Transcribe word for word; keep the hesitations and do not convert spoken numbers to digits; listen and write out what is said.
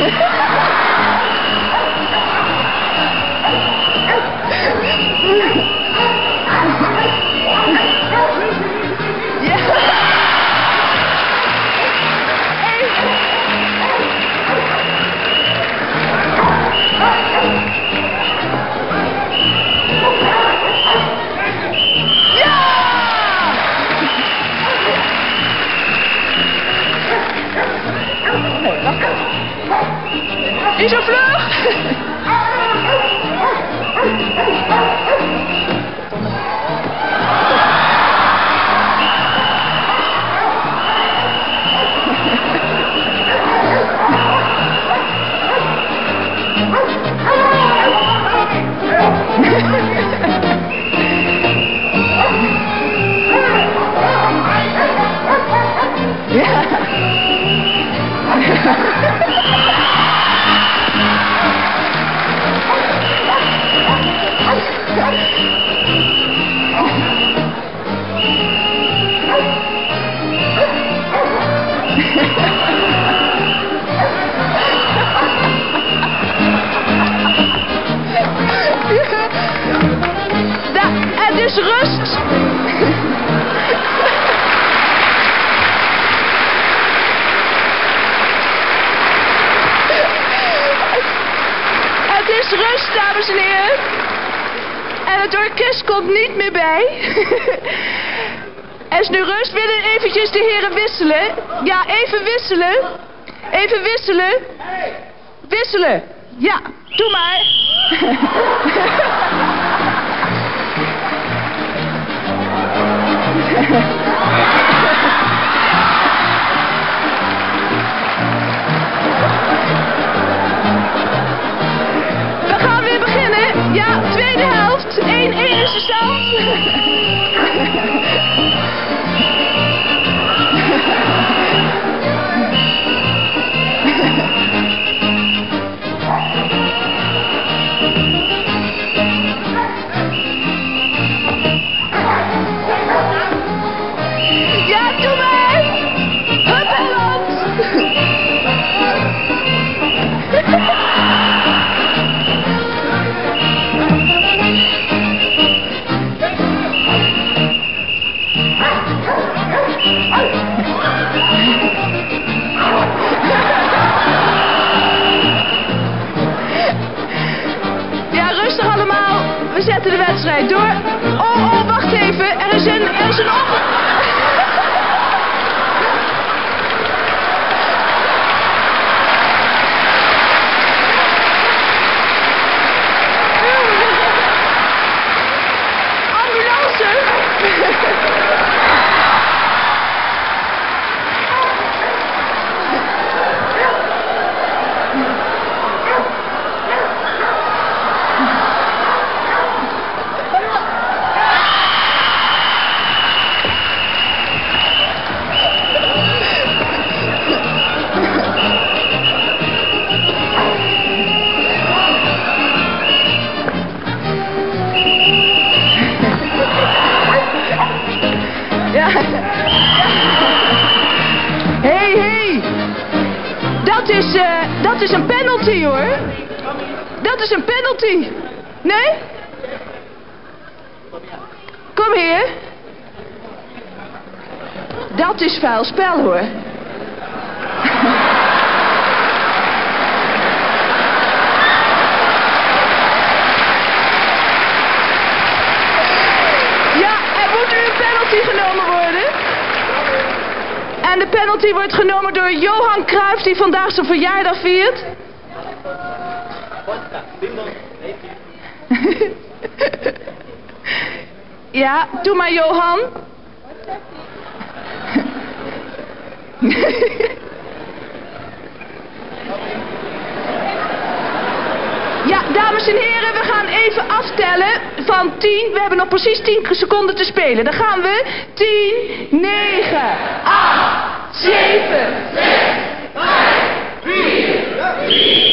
Niet zo vlug! Het is rust. Het is rust, dames en heren. En het orkest komt niet meer bij. Er is nu rust. Willen eventjes de heren wisselen? Ja, even wisselen. Even wisselen. Wisselen. Ja, doe maar. We gaan weer beginnen. Ja, tweede helft. één één is de stand. We zetten de wedstrijd door. Oh, oh, wacht even. Er is een, er is een op... Ambulance. Hey, hey. Dat is, uh, dat is een penalty, hoor. Dat is een penalty. Nee? Kom hier. Dat is vuil spel, hoor. Ja, er moet nu een penalty genomen worden. En de penalty wordt genomen door Johan Cruijff, die vandaag zijn verjaardag viert. Ja, doe maar, Johan. Ja, dames en heren, we gaan even aftellen van tien. We hebben nog precies tien seconden te spelen. Dan gaan we tien, negen, acht, zeven, zes, vijf, vier, drie.